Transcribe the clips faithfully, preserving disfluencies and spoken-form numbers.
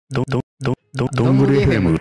ど、ど、ど、ど、どんぐり エフエム。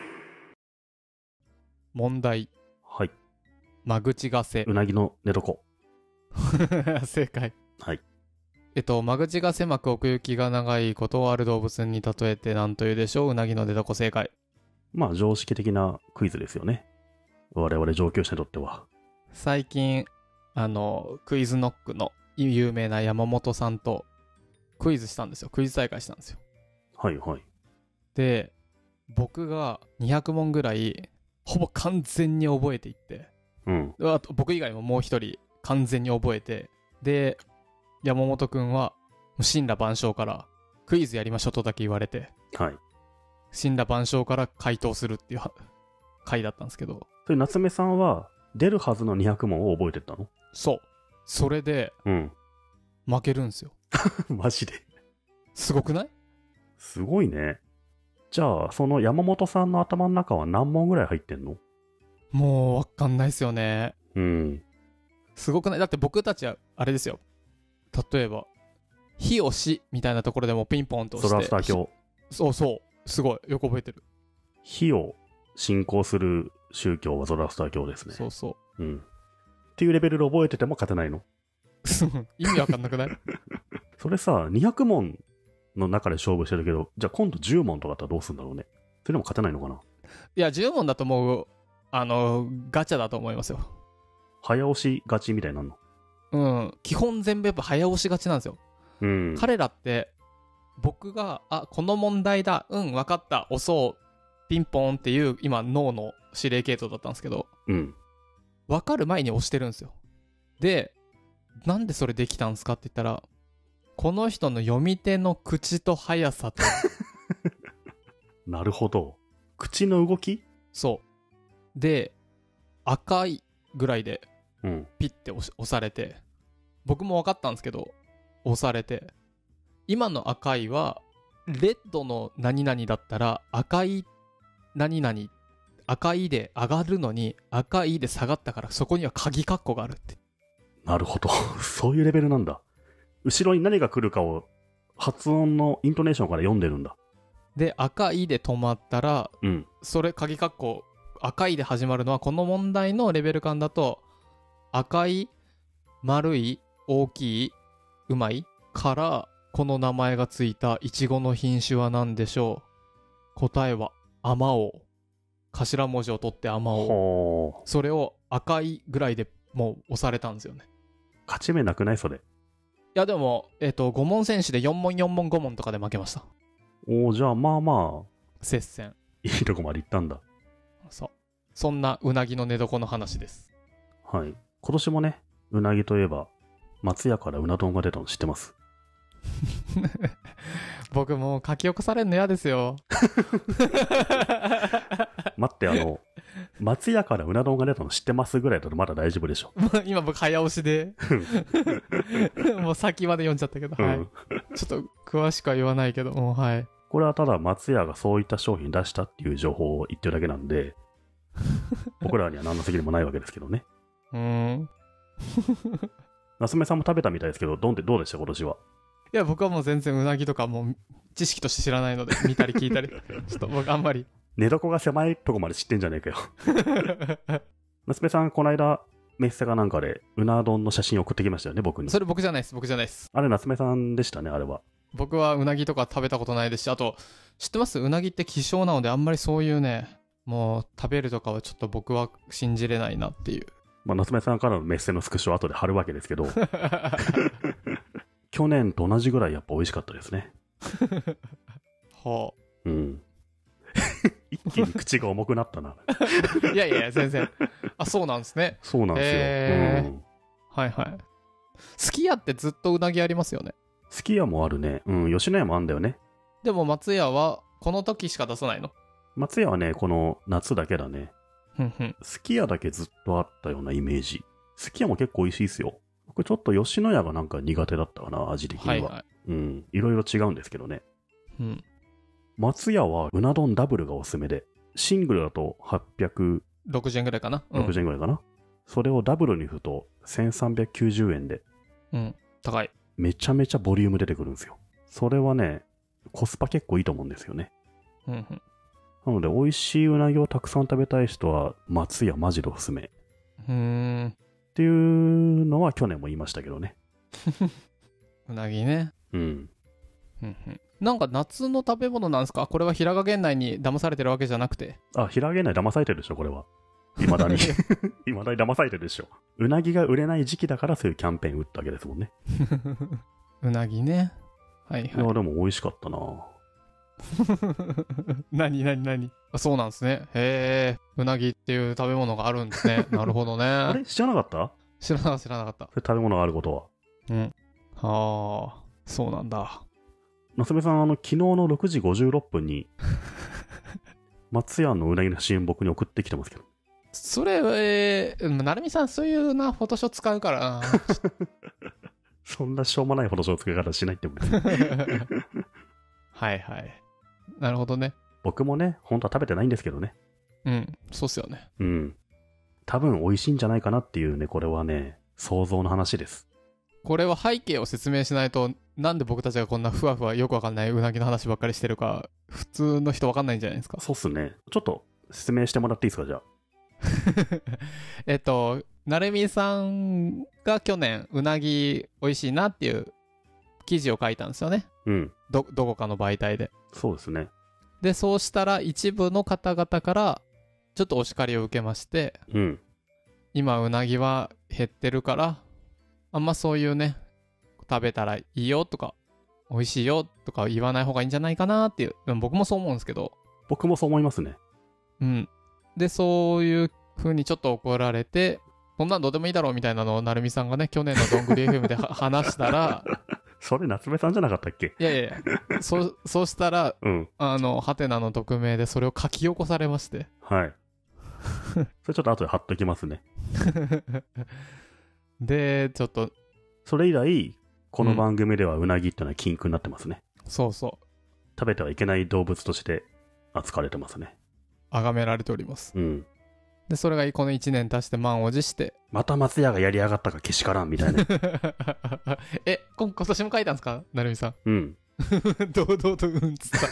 問題。 はい。 間口がせ。 うなぎの寝床。 正解。 はい。 えっと、間口が狭く奥行きが長いことをある動物に例えて何というでしょう。うなぎの寝床。正解。 まあ、常識的なクイズですよね。我々上級者にとっては。 最近、あの、クイズノックの有名な山本さんとクイズしたんですよ。クイズ大会したんですよ。 はいはい。 で、僕がにひゃくもんぐらい、ほぼ完全に覚えていって、 うん。 あと僕以外ももう一人完全に覚えて、で、山本くんは、神羅万象からクイズやりましょうとだけ言われて、 はい。 神羅万象から回答するっていうは回だったんですけど、 それ、夏目さんは、出るはずのにひゃくもんを覚えてたの？ そう。それで、 うん。 負けるんですよ。 マジで。 すごくない？ すごいね。じゃあ、その山本さんの頭の中は何問ぐらい入ってんの？ もう、わかんないっすよね。 うん。 すごくない？だって僕たちは、あれですよ。例えば、火をしみたいなところでもピンポンと押して。 ゾラスター教。 そうそう。すごい。よく覚えてる。 火を信仰する宗教はゾラスター教ですね。 そうそう。うん。っていうレベルで覚えてても勝てないの？ う。意味わかんなくない？ それさ、にひゃくもんの中で勝負してるけど、じゃあ今度じゅうもんとかだったらどうするんだろうね。それでも勝てないのかな？ いや、じゅうもんだともう、あの、ガチャだと思いますよ。 早押し勝ちみたいになるの？ うん。基本全部やっぱ早押しがちなんですよ。 うん。 彼らって、僕が、あ、この問題だ、うん、わかった、押そう、ピンポンっていう、今、脳の指令系統だったんですけど、 うん。 わかる前に押してるんですよ。で、なんでそれできたんすかって言ったら、この人の読み手の口と速さと、 なるほど。口の動き？ そう。で、赤いぐらいで、 うん。 ピッて押し押されて、僕も分かったんですけど、押されて、今の赤いは、レッドの何々だったら、赤い何々、赤いで上がるのに、赤いで下がったから、そこには鍵括弧があるって。 なるほど。そういうレベルなんだ。後ろに何が来るかを発音のイントネーションから読んでるんだ。 で、赤いで止まったら、 うん。 それ、鍵括弧、赤いで始まるのは、この問題のレベル感だと、赤い、丸い、大きい、うまいから、この名前がついたイチゴの品種は何でしょう？答えは、アマオウ。頭文字を取ってアマオウ。 ほー。 それを赤いぐらいでもう押されたんですよね。 勝ち目なくないそれ？ いやでも、えっと、ご問選手でよん問よん問ご問とかで負けました。 おー、じゃあまあまあ、 接戦。 いいとこまで行ったんだ。 そう。そんなうなぎの寝床の話です。 はい。今年もね、うなぎといえば、松屋からうな丼が出たの知ってます？ 僕もう書き起こされるの嫌ですよ。 待って、あの、松屋からうな丼が出たの知ってますぐらいだとまだ大丈夫でしょ。 今僕早押しで、もう先まで読んじゃったけど、 うん、 はい。ちょっと詳しくは言わないけど、もうはい。 これはただ松屋がそういった商品出したっていう情報を言ってるだけなんで、僕らには何の責任もないわけですけどね。 うーん。 夏目さんも食べたみたいですけど、どんってどうでした今年は？ いや、僕はもう全然うなぎとかもう知識として知らないので、見たり聞いたり、ちょっと僕あんまり。 寝床が狭いとこまで知ってんじゃねえかよ。夏目さん、この間、メッセかなんかで、うな丼の写真送ってきましたよね、僕に。 それ僕じゃないです、僕じゃないです。 あれ、夏目さんでしたね、あれは。 僕はうなぎとか食べたことないですし、あと、知ってます？うなぎって希少なので、あんまりそういうね、もう食べるとかはちょっと僕は信じれないなっていう。 まあ、夏目さんからのメッセのスクショを後で貼るわけですけど、去年と同じぐらいやっぱ美味しかったですね。 はうん。一気に口が重くなったな。 あ。いやいや、全然。あ、そうなんですね。 そうなんですよ。 へーうん、 はいはい。すき家ってずっとうなぎありますよね。 すき家もあるね。うん、吉野家もあんだよね。 でも松屋はこの時しか出さないの？ 松屋はね、この夏だけだね。 ふんふん。 すき家だけずっとあったようなイメージ。すき家も結構美味しいですよ。僕ちょっと吉野家がなんか苦手だったかな、味的には。 はいはい。 うん、いろいろ違うんですけどね。 うん。 松屋はうな丼ダブルがおすすめで、シングルだとはっぴゃくろくじゅうえんぐらいかな。 ろくじゅうえんぐらいかな。それをダブルに振るとせんさんびゃくきゅうじゅうえんで、 うん。高い。 めちゃめちゃボリューム出てくるんですよ。それはね、コスパ結構いいと思うんですよね。 ううんうんなので、美味しいうなぎをたくさん食べたい人は、松屋マジでおすすめ。っうーん。 ていうのは去年も言いましたけどね。 うなぎね。 うん。 うんうん。なんか夏の食べ物なんですか？これは平賀源内に騙されてるわけじゃなくて。 あ、平賀源内騙されてるでしょ、これは。未だに。未だに騙されてるでしょ。うなぎが売れない時期だからそういうキャンペーン打ったわけですもんね。 うなぎね。はいはい。 いや、でも美味しかったな。 何何何あ、そうなんですね。へえ。うなぎっていう食べ物があるんですね。なるほどね。 あれ知らなかった？ 知らなかった知らなかった。 そういう食べ物があることは。 うん。はあ、そうなんだ。 夏目さん、あの、昨日のろくじごじゅうろっぷんに、松屋のうなぎの写真僕に送ってきてますけど。 それ、えー、なるみさんそういうな、フォトショー使うからな。 そんなしょうもないフォトショー使い方しないってもね。 はいはい。なるほどね。 僕もね、本当は食べてないんですけどね。 うん、そうっすよね。 うん。多分美味しいんじゃないかなっていうね、これはね、想像の話です。 これは背景を説明しないと、なんで僕たちがこんなふわふわよくわかんないうなぎの話ばっかりしてるか、普通の人わかんないんじゃないですか。 そうっすね。ちょっと説明してもらっていいですか、じゃあ。 えっと、なるみさんが去年、うなぎ美味しいなっていう記事を書いたんですよね。 うん。 ど、どこかの媒体で。 そうですね。 で、そうしたら一部の方々からちょっとお叱りを受けまして、 うん。 今うなぎは減ってるから、あんまそういうね、食べたらいいよとか、美味しいよとか言わない方がいいんじゃないかなっていう、でも僕もそう思うんですけど、 僕もそう思いますね。 うん。で、そういう風にちょっと怒られて、こんなんどうでもいいだろうみたいなのをなるみさんがね、去年のどんぐり エフエム で話したら、 それ夏目さんじゃなかったっけ？ いやいやいや、そ、そうしたら、 うん。 あの、ハテナの匿名でそれを書き起こされまして。 はい。それちょっと後で貼っときますね。 で、ちょっと。 それ以来、この番組ではうなぎってのは禁句になってますね。 うん、そうそう。 食べてはいけない動物として扱われてますね。 崇められております。 うん。 で、それがこのいちねん経して満を持して。 また松屋がやりやがったかけしからんみたいな。 え、今今年も書いたんですか、なるみさん。 うん。 堂々とうんつった。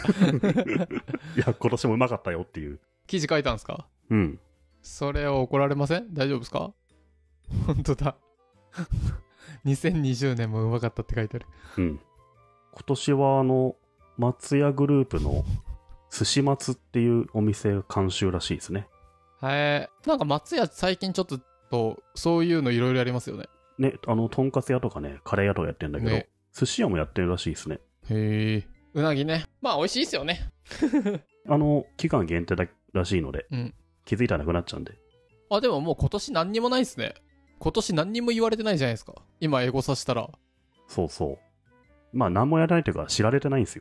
いや、今年もうまかったよっていう。 記事書いたんですか？ うん。 それを怒られません？大丈夫ですか？本当だ。にせんにじゅうねんもうまかったって書いてある。 うん。今年はあの、松屋グループの寿司松っていうお店が監修らしいですね。 へえ。なんか松屋最近ちょっととそういうのいろいろやりますよね。 ね、あの、とんかつ屋とかね、カレー屋とかやってるんだけど、 ね、 寿司屋もやってるらしいですね。 へえ。うなぎね。まあ美味しいですよね。 あの、期間限定だらしいので、 うん、 気づいたらなくなっちゃうんで。 あ、でももう今年何にもないですね。今年何にも言われてないじゃないですか。今エゴさしたら。 そうそう。まあ何もやらないというか知られてないんですよ。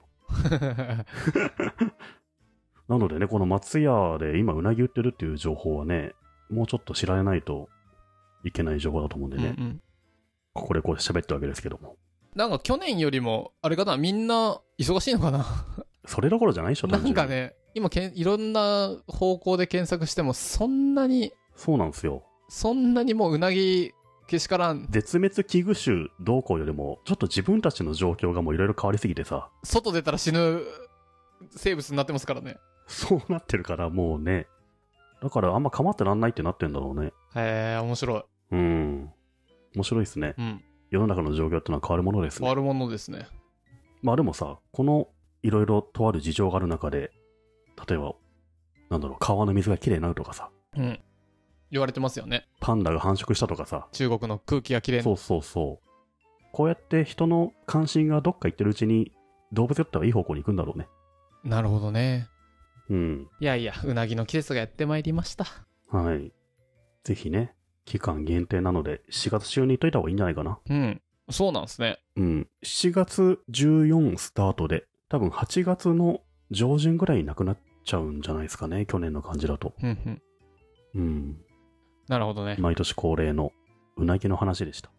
なのでね、この松屋で今うなぎ売ってるっていう情報はね、もうちょっと知られないといけない情報だと思うんでね。うんうん、ここでこう喋ったわけですけども。 なんか去年よりも、あれかな、みんな忙しいのかな。 それどころじゃないでしょ、 なんかね、今けん、いろんな方向で検索しても、そんなに。 そうなんですよ。 そんなにもううなぎけしからん。 絶滅危惧種どうこうよりも、ちょっと自分たちの状況がもういろいろ変わりすぎてさ。 外出たら死ぬ生物になってますからね。 そうなってるからもうね。だからあんま構ってらんないってなってんだろうね。 へえ、面白い。 うん。面白いですね。 うん。 世の中の状況ってのは変わるものですね。 変わるものですね。 まあでもさ、このいろいろとある事情がある中で、例えば、なんだろう、川の水がきれいになるとかさ。 うん。言われてますよね。 パンダが繁殖したとかさ。 中国の空気がきれい。 そうそうそう。こうやって人の関心がどっか行ってるうちに、動物だったらいい方向に行くんだろうね。 なるほどね。 うん。 いやいや、うなぎの季節がやってまいりました。 はい。ぜひね、期間限定なので、しがつ中に行っといた方がいいんじゃないかな。 うん。そうなんですね。 うん。しがつじゅうよっかスタートで、多分はちがつの上旬ぐらいになくなっちゃうんじゃないですかね。去年の感じだと。 うんうん。 うん。 なるほどね。 毎年恒例のうなぎの話でした。